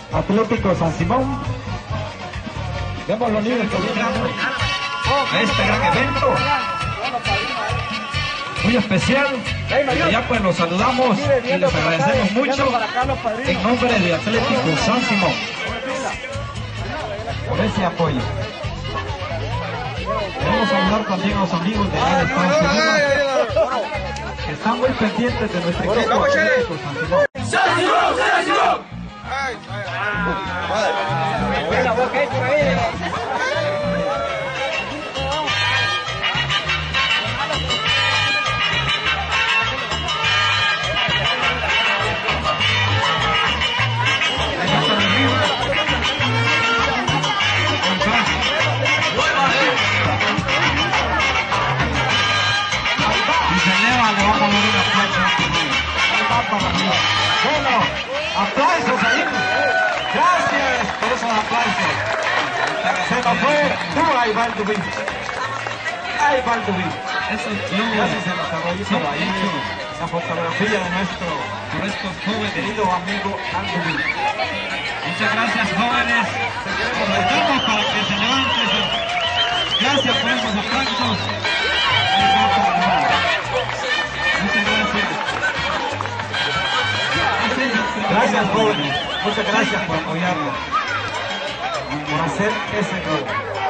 Atlético San Simón. Vemos los niños que vienen a este gran evento muy especial. Y ya pues los saludamos y les agradecemos mucho en nombre de Atlético San Simón por ese apoyo. Queremos saludar también a los amigos de el Estado que están muy pendientes de nuestro equipo Atlético San Simón. ¡San Simón! ¡San Simón! Bueno, aplausos ahí. Gracias por esos aplausos. Se nos fue. Ahí va el Dubín. Ahí va el Dubín. Gracias a los caballitos ahí. La fotografía de nuestro querido amigo Andubín. Muchas gracias, jóvenes. Los invitamos para que se levanten. Gracias por esos aplausos. Muchas gracias. Gracias, jóvenes. Muchas gracias por apoyarnos, por hacer ese globo.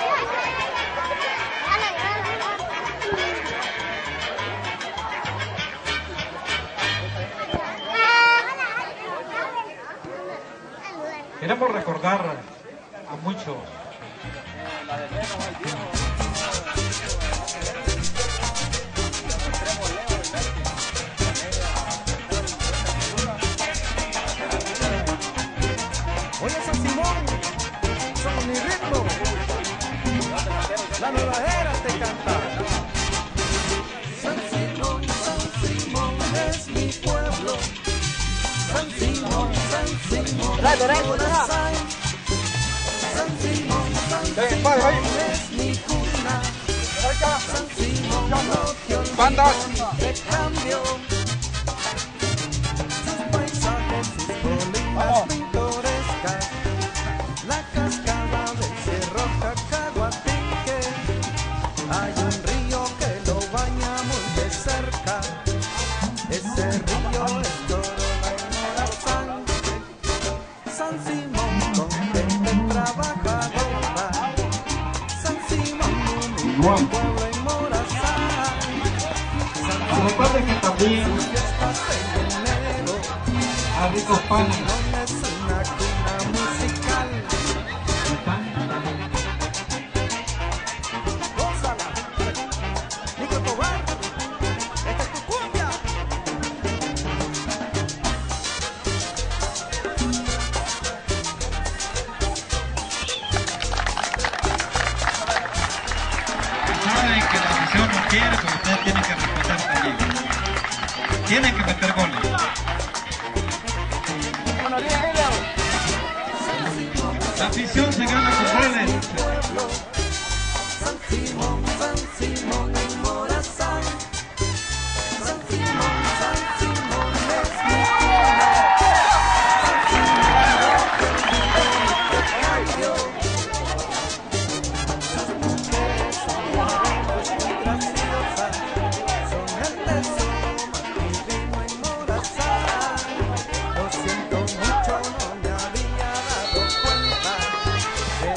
Queremos recordar a muchos. Oye, San Simón, son mi ritmo. La nueva era te canta. San Simón es mi pueblo. San Simón es mi cuna. San Simón no te olvides de cambio. Sus paisajes, sus colinas pintorescas, la cascada del Cerro Cacahuatique. Hay un río que lo baña muy de cerca. Ese río es Torola y Morazán. San Simón contenta y trabajadora. San Simón un pueblo en Morazán. Recuerden que también a ricos panes. Es una cuna musical. Gózala. Nico Tobar, esta es tu cumbia. Saben que la afición no quiere, pero ustedes tienen que respetar también. Tienen que meter goles. La afición se gana con goles. San Simón en Morazán. San Simón es mi cuna. San Simón sus mujeres son guapas y graciosas. Son el tesoro más divino en Morazán. Lo siento mucho, no me había dado cuenta.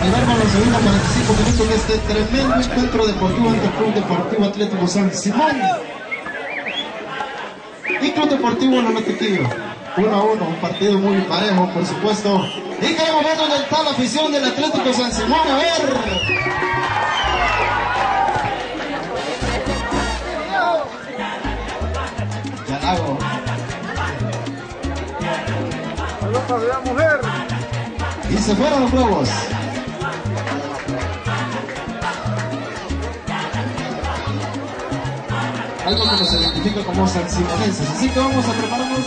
con los segundos 45 minutos de este tremendo encuentro deportivo ante el Club Deportivo Atlético San Simón y Club Deportivo Lonotiquillo. 1-1, un partido muy parejo, por supuesto. Y queremos ver dónde está la afición del Atlético San Simón. A ver. Yanago. Y se fueron los globos. Algo que nos identifica como sansimonenses. Así que vamos a prepararnos.